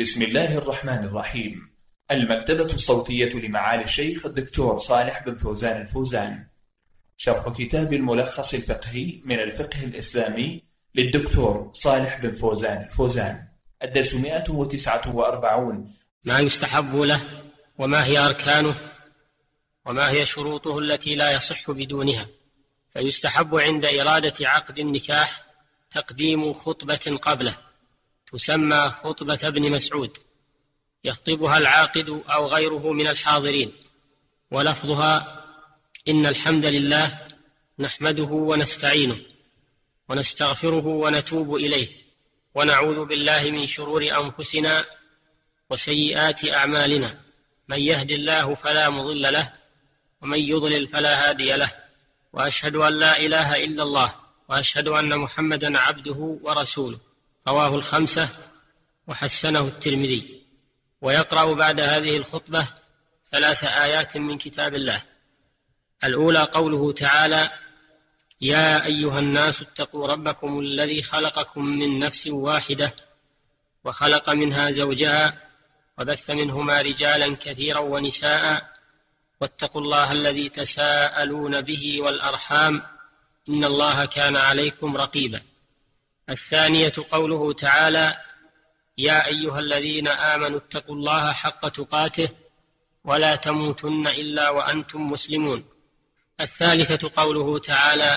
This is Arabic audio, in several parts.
بسم الله الرحمن الرحيم. المكتبة الصوتية لمعالي الشيخ الدكتور صالح بن فوزان الفوزان. شرح كتاب الملخص الفقهي من الفقه الإسلامي للدكتور صالح بن فوزان الفوزان. الدرس 149. ما يستحب له، وما هي أركانه، وما هي شروطه التي لا يصح بدونها. فيستحب عند إرادة عقد النكاح تقديم خطبة قبله تسمى خطبة ابن مسعود، يخطبها العاقد أو غيره من الحاضرين، ولفظها: إن الحمد لله نحمده ونستعينه ونستغفره ونتوب إليه ونعوذ بالله من شرور أنفسنا وسيئات أعمالنا، من يهد الله فلا مضل له ومن يضلل فلا هادي له، وأشهد أن لا إله إلا الله وأشهد أن محمدا عبده ورسوله. رواه الخمسة وحسنه الترمذي. ويقرأ بعد هذه الخطبة 3 آيات من كتاب الله. الأولى قوله تعالى: يا أيها الناس اتقوا ربكم الذي خلقكم من نفس واحدة وخلق منها زوجها وبث منهما رجالا كثيرا ونساء واتقوا الله الذي تساءلون به والأرحام إن الله كان عليكم رقيبا. الثانية قوله تعالى: يا أيها الذين آمنوا اتقوا الله حق تقاته ولا تموتن إلا وأنتم مسلمون. الثالثة قوله تعالى: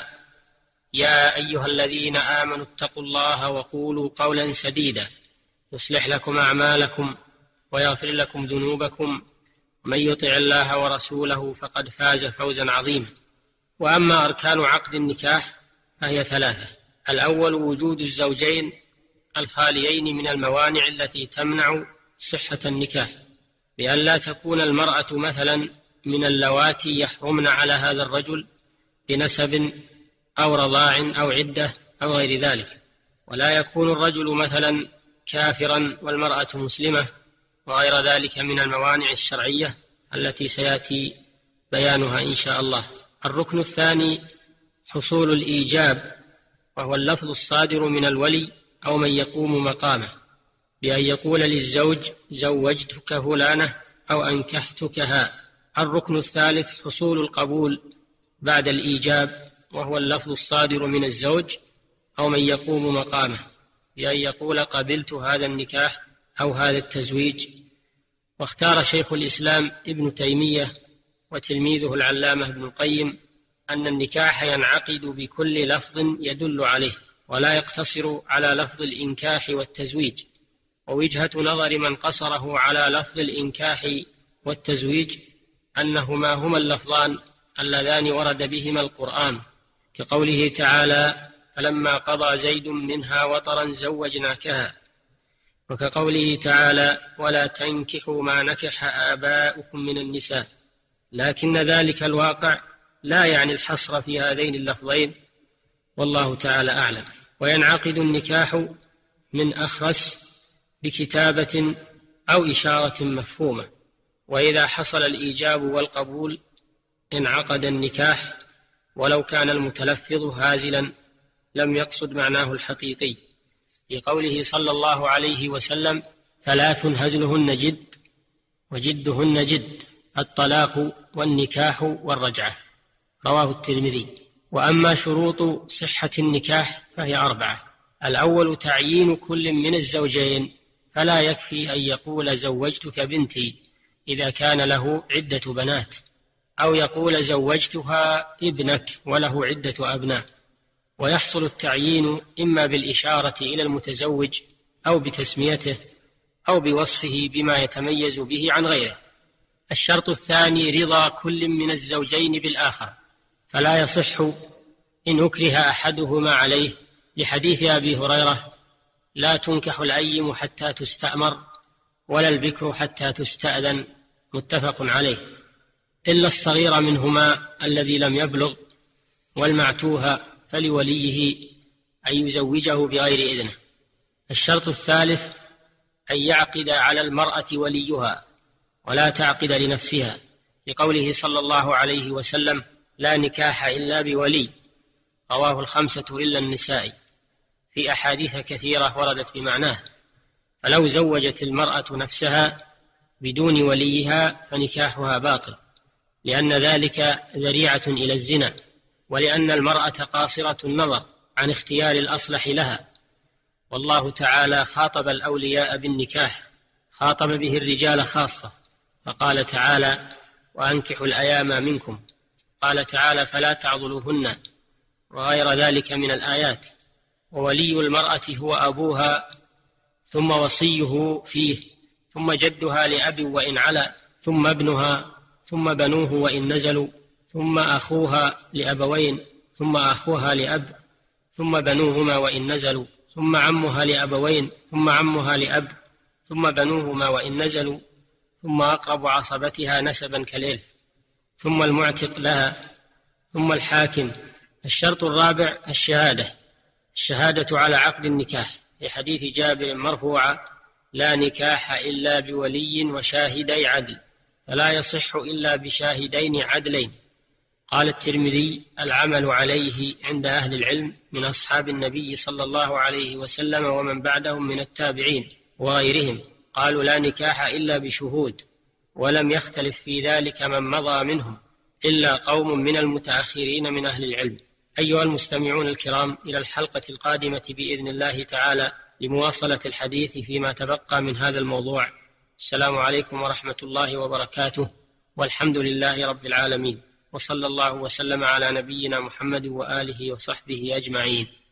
يا أيها الذين آمنوا اتقوا الله وقولوا قولا سديدا يصلح لكم أعمالكم ويغفر لكم ذنوبكم ومن يطع الله ورسوله فقد فاز فوزا عظيما. وأما أركان عقد النكاح فهي 3. الأول وجود الزوجين الخاليين من الموانع التي تمنع صحة النكاح، بأن لا تكون المرأة مثلا من اللواتي يحرمن على هذا الرجل بنسب أو رضاع أو عدة أو غير ذلك، ولا يكون الرجل مثلا كافرا والمرأة مسلمة، وغير ذلك من الموانع الشرعية التي سيأتي بيانها إن شاء الله. الركن الثاني حصول الإيجاب، وهو اللفظ الصادر من الولي أو من يقوم مقامه، بأن يقول للزوج: زوجتك فلانة أو أنكحتكها. الركن الثالث حصول القبول بعد الإيجاب، وهو اللفظ الصادر من الزوج أو من يقوم مقامه، بأن يقول: قبلت هذا النكاح أو هذا التزويج. واختار شيخ الإسلام ابن تيمية وتلميذه العلامة ابن القيم أن النكاح ينعقد بكل لفظ يدل عليه، ولا يقتصر على لفظ الإنكاح والتزويج. ووجهة نظر من قصره على لفظ الإنكاح والتزويج أنهما هما اللفظان اللذان ورد بهما القرآن، كقوله تعالى: فلما قضى زيد منها وطرا زوجناكها، وكقوله تعالى: ولا تنكحوا ما نكح آباؤكم من النساء. لكن ذلك الواقع لا يعني الحصر في هذين اللفظين، والله تعالى أعلم. وينعقد النكاح من أخرس بكتابة أو إشارة مفهومة، وإذا حصل الإيجاب والقبول انعقد النكاح، ولو كان المتلفظ هازلا لم يقصد معناه الحقيقي، لقوله صلى الله عليه وسلم: 3 هزلهن جد وجدهن جد: الطلاق والنكاح والرجعة. رواه الترمذي. وأما شروط صحة النكاح فهي 4. الأول الأول كل من الزوجين، فلا يكفي أن يقول: زوجتك بنتي إذا كان له عدة بنات، أو يقول: زوجتها ابنك وله عدة أبناء. ويحصل التعيين إما بالإشارة إلى المتزوج أو بتسميته أو بوصفه بما يتميز به عن غيره. الشرط الثاني رضا كل من الزوجين بالآخر، فلا يصح إن أكره أحدهما عليه، لحديث أبي هريرة: لا تنكح الأيم حتى تستأمر ولا البكر حتى تستأذن، متفق عليه، إلا الصغير منهما الذي لم يبلغ، والمعتوه فلوليه أن يزوجه بغير إذنه. الشرط الثالث أن يعقد على المرأة وليها ولا تعقد لنفسها، لقوله صلى الله عليه وسلم: لا نكاح إلا بولي. رواه الخمسة إلا النسائي، في أحاديث كثيرة وردت بمعناه. فلو زوجت المرأة نفسها بدون وليها فنكاحها باطل، لأن ذلك ذريعة إلى الزنا، ولأن المرأة قاصرة النظر عن اختيار الأصلح لها. والله تعالى خاطب الأولياء بالنكاح، خاطب به الرجال خاصة، فقال تعالى: وأنكحوا الأيام منكم. قال تعالى: فلا تعضلوهن، وغير ذلك من الآيات. وولي المرأة هو أبوها، ثم وصيه فيه، ثم جدها لأب وإن علا، ثم ابنها، ثم بنوه وإن نزلوا، ثم أخوها لأبوين، ثم أخوها لأب، ثم بنوهما وإن نزلوا، ثم عمها لأبوين، ثم عمها لأب، ثم بنوهما وإن نزلوا، ثم أقرب عصبتها نسبا كالإرث، ثم المعتق لها، ثم الحاكم. الشرط الرابع الشهادة على عقد النكاح، في حديث جابر مرفوعا: لا نكاح إلا بولي وشاهدي عدل، فلا يصح إلا بشاهدين عدلين. قال الترمذي: العمل عليه عند أهل العلم من أصحاب النبي صلى الله عليه وسلم ومن بعدهم من التابعين وغيرهم، قالوا: لا نكاح إلا بشهود، ولم يختلف في ذلك من مضى منهم إلا قوم من المتأخرين من أهل العلم. أيها المستمعون الكرام، إلى الحلقة القادمة بإذن الله تعالى لمواصلة الحديث فيما تبقى من هذا الموضوع. السلام عليكم ورحمة الله وبركاته، والحمد لله رب العالمين، وصلى الله وسلم على نبينا محمد وآله وصحبه أجمعين.